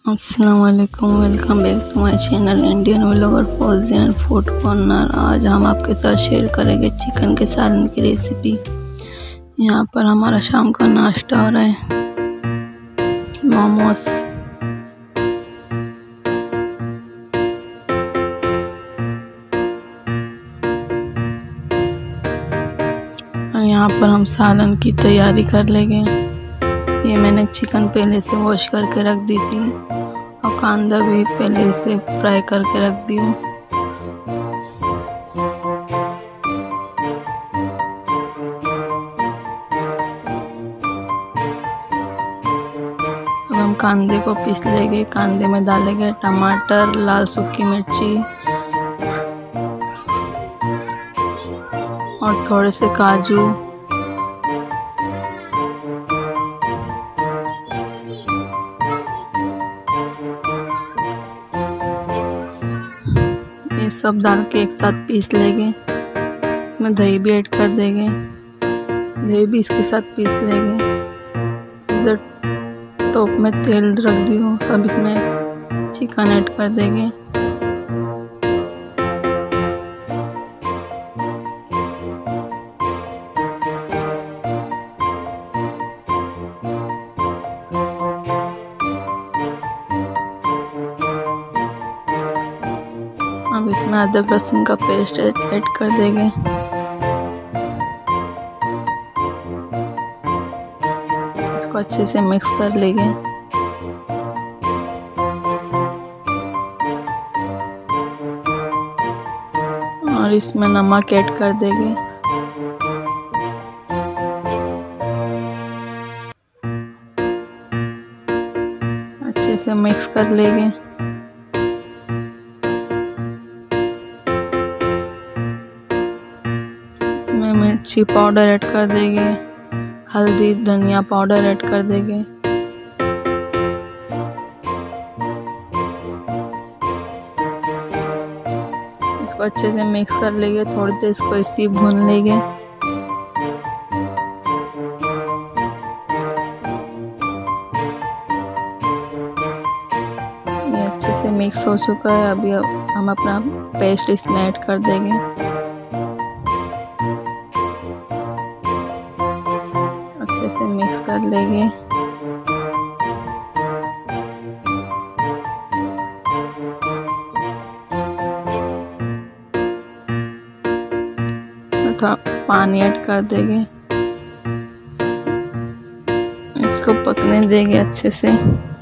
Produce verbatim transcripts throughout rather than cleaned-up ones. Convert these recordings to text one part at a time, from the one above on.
अस्सलामुअलैकुम, welcome back to my channel Indian vlogger Fauji and food corner. आज हम आपके साथ शेयर करेंगे चिकन के सालन की रेसिपी। यहाँ पर हमारा शाम का नाश्ता हो रहा है, मोमोस। और यहाँ पर हम सालन की तैयारी कर लेंगे। ये मैंने चिकन पहले से वॉश करके रख दी थी और कांदा भी पहले से फ्राई करके रख दी हूँ। अब हम कांदे को पीस लेंगे। कांदे में डालेंगे टमाटर, लाल सूखी मिर्ची और थोड़े से काजू। ये सब डाल के एक साथ पीस लेंगे। इसमें दही भी ऐड कर देंगे, दही भी इसके साथ पीस लेंगे। इधर टॉप में तेल रख दी हूँ। अब इसमें चिकन ऐड कर देंगे। अब इसमें अदरक लहसुन का पेस्ट ऐड कर देंगे। इसको अच्छे से मिक्स कर लेंगे। और इसमें नमक ऐड कर देंगे। अच्छे से मिक्स कर लेंगे। इसमें मिर्ची पाउडर ऐड कर देंगे, हल्दी धनिया पाउडर ऐड कर देंगे। इसको अच्छे से मिक्स कर लेंगे। थोड़ी देर इसको इसी भून लेंगे। ये अच्छे से मिक्स हो चुका है। अभी हम अपना पेस्ट इसमें ऐड कर देंगे। अच्छे से मिक्स कर लेंगे। थोड़ा पानी ऐड कर देंगे। इसको पकने देंगे अच्छे से।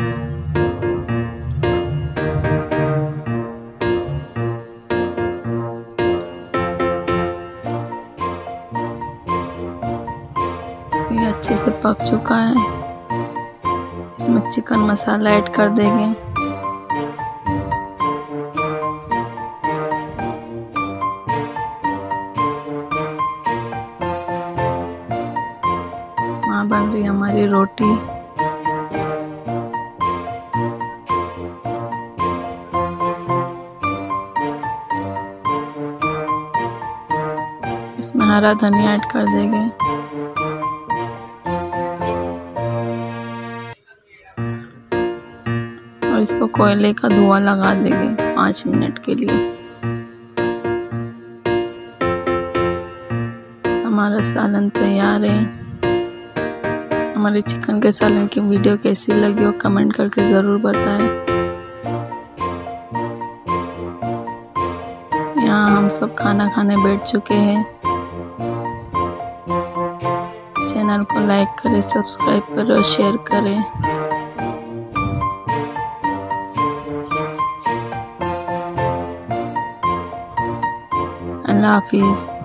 ये अच्छे से पक चुका है। इसमें चिकन मसाला ऐड कर देंगे। वहाँ बन रही हमारी रोटी। इसमें हरा धनिया ऐड कर देंगे। और इसको कोयले का धुआं लगा देंगे पाँच मिनट के लिए। हमारा सालन तैयार है। हमारे चिकन के सालन की वीडियो कैसी लगी हो कमेंट करके ज़रूर बताएं। यहाँ हम सब खाना खाने बैठ चुके हैं। चैनल को लाइक करें, सब्सक्राइब करें और शेयर करें। अल्लाह हाफिज़।